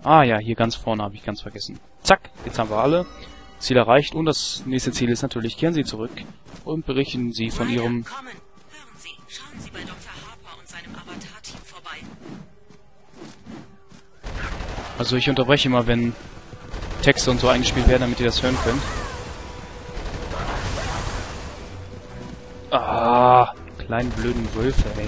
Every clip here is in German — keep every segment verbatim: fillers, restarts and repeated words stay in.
Ah ja, hier ganz vorne habe ich ganz vergessen. Zack, jetzt haben wir alle. Ziel erreicht und das nächste Ziel ist natürlich, kehren Sie zurück und berichten Sie von Ihrem... Kommen. Hören Sie, schauen Sie bei Doktor Harper und seinem Avatar-Team vorbei. Also ich unterbreche immer, wenn Texte und so eingespielt werden, damit ihr das hören könnt. Ah, kleinen blöden Wölfe, ey.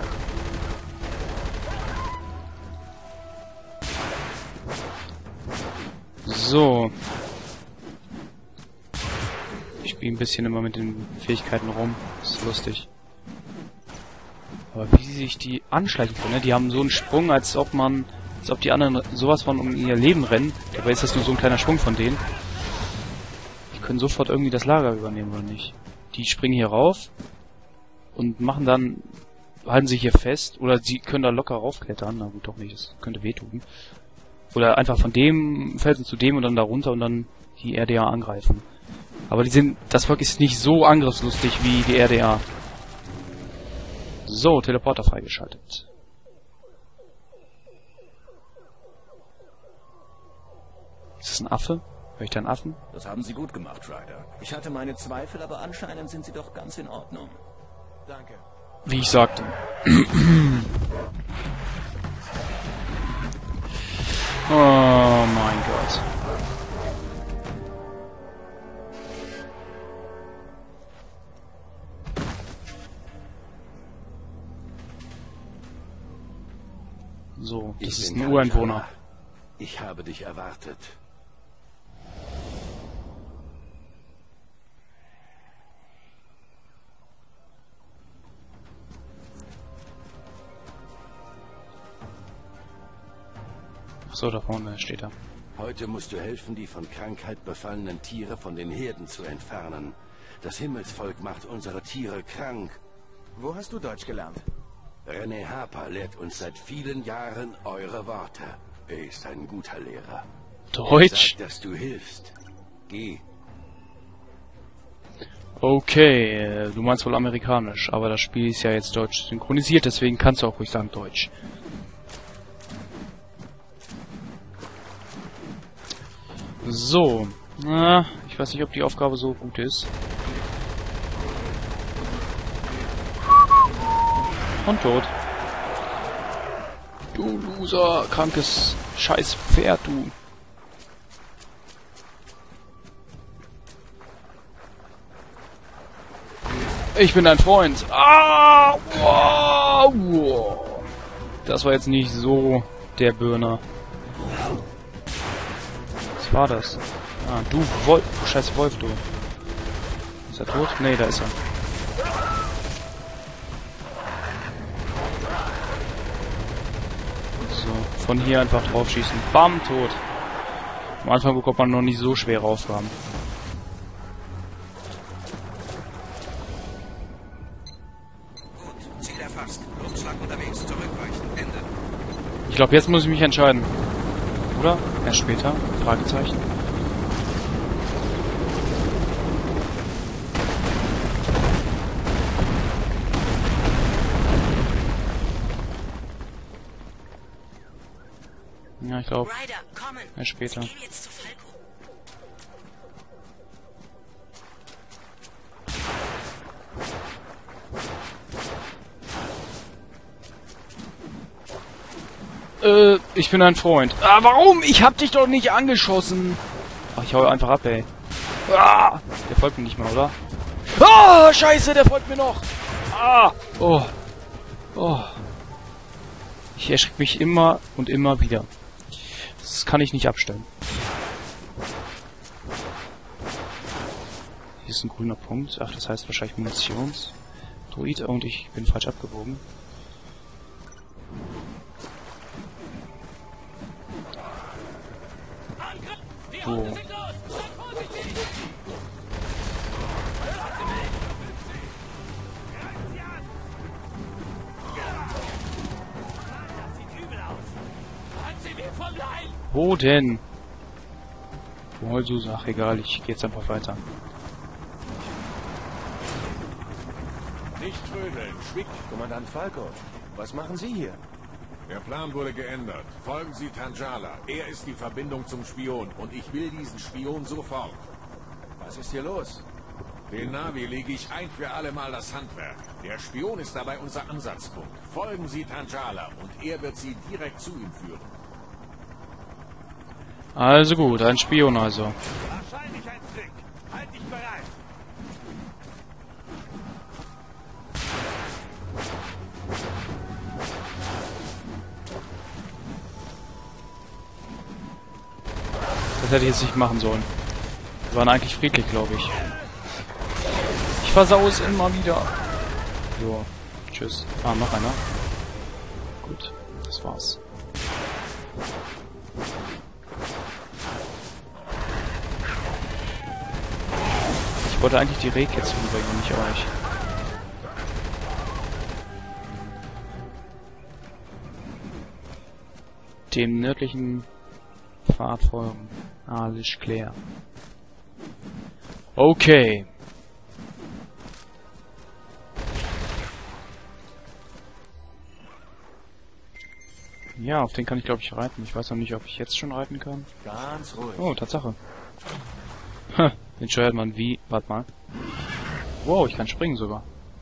So. Ich spiele ein bisschen immer mit den Fähigkeiten rum. Das ist lustig. Aber wie sich die anschleichen können, ne? Die haben so einen Sprung, als ob man... Als ob die anderen sowas von um ihr Leben rennen. Dabei ist das nur so ein kleiner Sprung von denen. Die können sofort irgendwie das Lager übernehmen, oder nicht? Die springen hier rauf und machen dann... halten sich hier fest. Oder sie können da locker raufklettern. Na gut, doch nicht. Das könnte wehtun. Oder einfach von dem Felsen zu dem und dann da runter und dann die R D A angreifen. Aber die sind... Das Volk ist nicht so angriffslustig wie die R D A. So, Teleporter freigeschaltet. Ist das ein Affe? Hör ich da einen Affen? Das haben Sie gut gemacht, Ryder. Ich hatte meine Zweifel, aber anscheinend sind Sie doch ganz in Ordnung. Danke. Wie ich sagte. Oh mein Gott. So, das Ich ist bin ein Ureinwohner. Kantara. Ich habe dich erwartet. Achso, da vorne steht er. Heute musst du helfen, die von Krankheit befallenen Tiere von den Herden zu entfernen. Das Himmelsvolk macht unsere Tiere krank. Wo hast du Deutsch gelernt? René Harper lehrt uns seit vielen Jahren eure Worte. Er ist ein guter Lehrer. Deutsch? Er sagt, dass du hilfst. Geh. Okay, äh, du meinst wohl amerikanisch, aber das Spiel ist ja jetzt deutsch synchronisiert, deswegen kannst du auch ruhig sagen Deutsch. So, na, ich weiß nicht, ob die Aufgabe so gut ist. Und tot. Du Loser, krankes scheiß Pferd, du. Ich bin dein Freund. Ah, wow, wow. Das war jetzt nicht so der Burner. Was war das? Ah, du Wolf, du scheiß Wolf, du. Ist er tot? Nee, da ist er. So, von hier einfach drauf schießen. Bam, tot. Am Anfang bekommt man noch nicht so schwere Aufgaben. Gut, Ziel erfasst. Luftschlag unterwegs, zurückweichen, Ende. Ich glaube, jetzt muss ich mich entscheiden. Oder? Erst später? Fragezeichen. Ja, ich glaube, Ryder, kommen. erst später. Sie gehen jetzt zu Falco. Äh, ich bin ein Freund. Ah, warum? Ich hab dich doch nicht angeschossen. Ach, ich hau einfach ab, ey. Ah, der folgt mir nicht mal, oder? Ah, scheiße, der folgt mir noch. Ah, oh. Oh. Ich erschrecke mich immer und immer wieder. Das kann ich nicht abstellen. Hier ist ein grüner Punkt. Ach, das heißt wahrscheinlich Munitions. Druid und ich bin falsch abgebogen. So. Wo denn? Wo so, ach egal, ich gehe jetzt einfach weiter. Nicht trödeln, Schwick, Kommandant Falco. Was machen Sie hier? Der Plan wurde geändert. Folgen Sie Tanjala. Er ist die Verbindung zum Spion und ich will diesen Spion sofort. Was ist hier los? Den Navi lege ich ein für alle Mal das Handwerk. Der Spion ist dabei unser Ansatzpunkt. Folgen Sie Tanjala und er wird Sie direkt zu ihm führen. Also gut, ein Spion also. Wahrscheinlich ein Trick. Halt dich bereit. Das hätte ich jetzt nicht machen sollen. Wir waren eigentlich friedlich, glaube ich. Ich versau es immer wieder. So, tschüss. Ah, noch einer. Gut, das war's. Ich wollte eigentlich die Rehkitze umbringen, nicht euch. Dem nördlichen Pfad folgen. Alles klar. Okay. Ja, auf den kann ich glaube ich reiten. Ich weiß noch nicht, ob ich jetzt schon reiten kann. Ganz ruhig. Oh, Tatsache. Ha, den steuert man wie... Warte mal. Wow, ich kann springen sogar.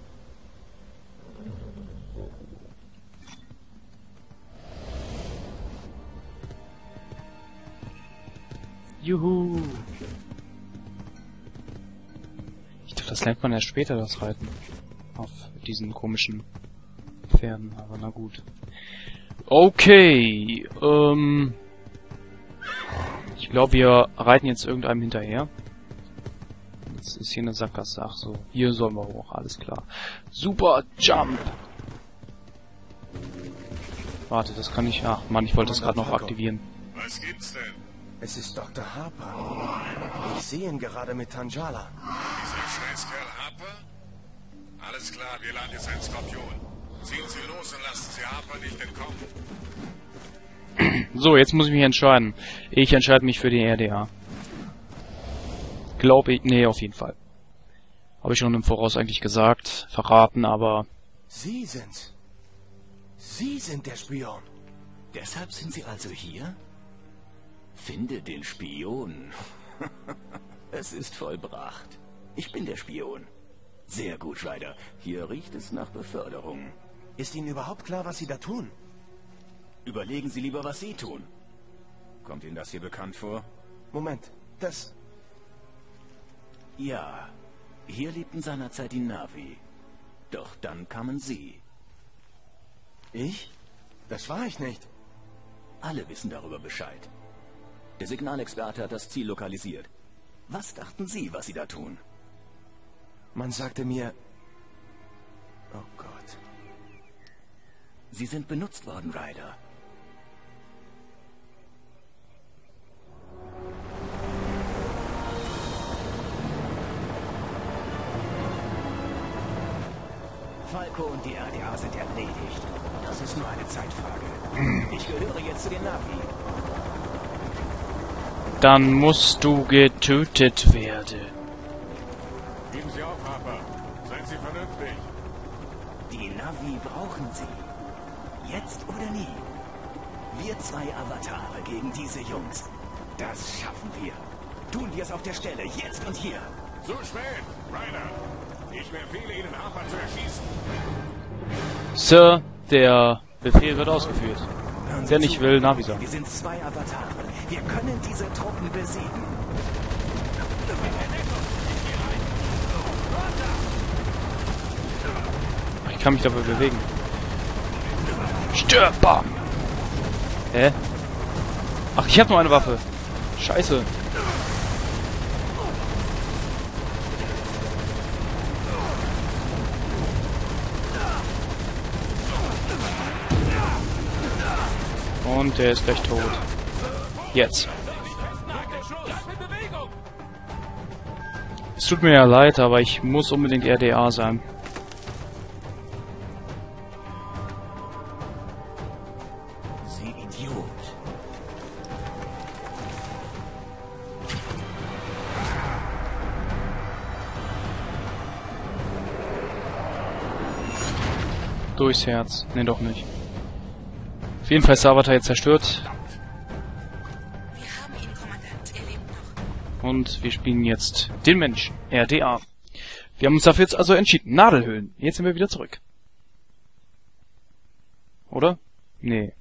Juhu. Ich dachte, das lernt man erst später, das Reiten. Auf diesen komischen Pferden, aber na gut. Okay, ähm... ich glaube, wir reiten jetzt irgendeinem hinterher. Jetzt ist hier eine Sackgasse. Ach so, hier sollen wir hoch, alles klar. Super Jump! Warte, das kann ich... Ach Mann, ich wollte das gerade noch aktivieren. Was gibt's denn? Es ist Doktor Harper. Ich sehe ihn gerade mit Tanjala. Dieser Scheißkerl Harper? Alles klar, wir laden jetzt einen Skorpion. Ziehen Sie los und lassen Sie Harper nicht entkommen. So, jetzt muss ich mich entscheiden. Ich entscheide mich für den R D A. Glaube ich... Nee, auf jeden Fall. Habe ich schon im Voraus eigentlich gesagt. Verraten, aber... Sie sind's. Sie sind der Spion. Deshalb sind Sie also hier? Finde den Spion. Es ist vollbracht. Ich bin der Spion. Sehr gut, Ryder. Hier riecht es nach Beförderung. Ist Ihnen überhaupt klar, was Sie da tun? Überlegen Sie lieber, was Sie tun. Kommt Ihnen das hier bekannt vor? Moment, das... Ja, hier lebten seinerzeit die Navi. Doch dann kamen Sie. Ich? Das war ich nicht. Alle wissen darüber Bescheid. Der Signalexperte hat das Ziel lokalisiert. Was dachten Sie, was Sie da tun? Man sagte mir... Oh Gott. Sie sind benutzt worden, Ryder. Falco und die R D A sind erledigt. Das ist nur eine Zeitfrage. Ich gehöre jetzt zu den Navi. Dann musst du getötet werden. Geben Sie auf, Harper. Seien Sie vernünftig. Die Navi brauchen Sie. Jetzt oder nie. Wir zwei Avatare gegen diese Jungs. Das schaffen wir. Tun wir es auf der Stelle, jetzt und hier. Zu spät, Ryder. Ich befehle Ihnen, Harper zu erschießen. Sir, der Befehl wird ausgeführt. Hören Sie Wer nicht zu. will, Navi sagen. Wir sind zwei Avatare. Wir können diese Truppen besiegen. Ich kann mich dabei bewegen. Stirb! Bam! Hä? Ach, ich habe nur eine Waffe. Scheiße. Und der ist gleich tot. Jetzt. Es tut mir ja leid, aber ich muss unbedingt R D A sein. Sie Idiot. Durchs Herz. Nee, doch nicht. jeden Fall ist der Avatar jetzt zerstört. Wir haben ihn, Kommandant. Er lebt noch. Und wir spielen jetzt den Menschen. R D A. Wir haben uns dafür jetzt also entschieden. Nadelhöhlen. Jetzt sind wir wieder zurück. Oder? Nee.